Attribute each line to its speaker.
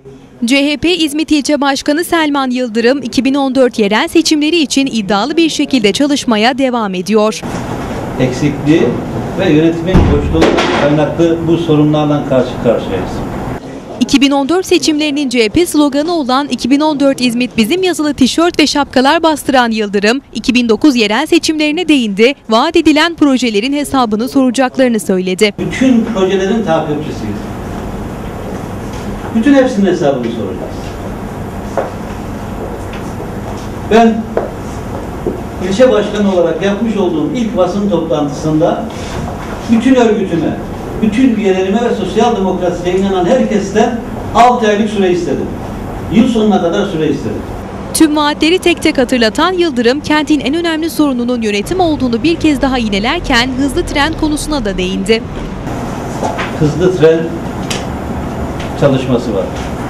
Speaker 1: CHP İzmit İlçe Başkanı Selman Yıldırım, 2014 yerel seçimleri için iddialı bir şekilde çalışmaya devam ediyor.
Speaker 2: Eksikliği ve yönetimin boşluğundan kaynaklı bu sorunlarla karşı karşıyayız.
Speaker 1: 2014 seçimlerinin CHP sloganı olan 2014 İzmit Bizim yazılı tişört ve şapkalar bastıran Yıldırım, 2009 yerel seçimlerine değindi, vaat edilen projelerin hesabını soracaklarını söyledi.
Speaker 2: Bütün projelerin takipçisiyiz. Bütün hepsinin hesabını soracağız. Ben ilçe başkanı olarak yapmış olduğum ilk basın toplantısında bütün örgütüme, bütün üyelerime ve sosyal demokrasiye inanan herkesten 6 aylık süre istedim. Yıl sonuna kadar süre istedim.
Speaker 1: Tüm vaatleri tek tek hatırlatan Yıldırım, kentin en önemli sorununun yönetim olduğunu bir kez daha yinelerken hızlı tren konusuna da değindi.
Speaker 2: Hızlı tren çalışması var.